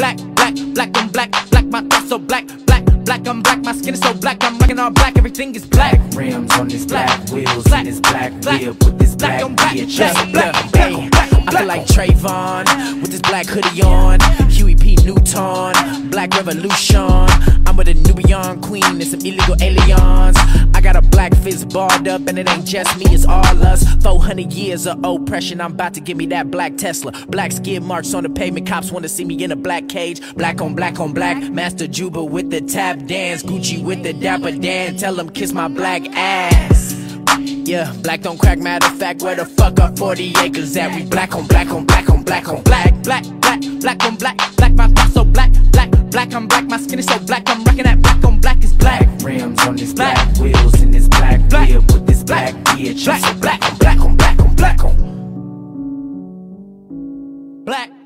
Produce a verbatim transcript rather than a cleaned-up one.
black, black, black on black, black, my thoughts so black, black, black, I'm black, my skin is so black, I'm rocking all black, everything is black. Rims on this black, wheels black, in this black black, wheel, with this black, black on black, bitch, black, black, black, black, black, black, black, I feel like Trayvon with this black hoodie on, Huey P. Newton, Black Revolution. I'm with a Nubian queen and some illegal aliens. I got a black fist barred up and it ain't just me, it's all us. four hundred years of oppression, I'm about to give me that black Tesla. Black skid marks on the pavement, cops wanna see me in a black cage. Black on black on black, Master Juba with the tap dance, Gucci with the Dapper Dan, tell him kiss my black ass. Yeah, black don't crack, matter of fact, where the fuck are forty acres at? We black on black on black on black on black, black, black, black on black, black, my thoughts so black, black, black, I'm black, my skin is so black, I'm rocking that black on black is black. Rims on this black, wheels in this black wheel, with this black bitch, I'm so black on black on black on black on black.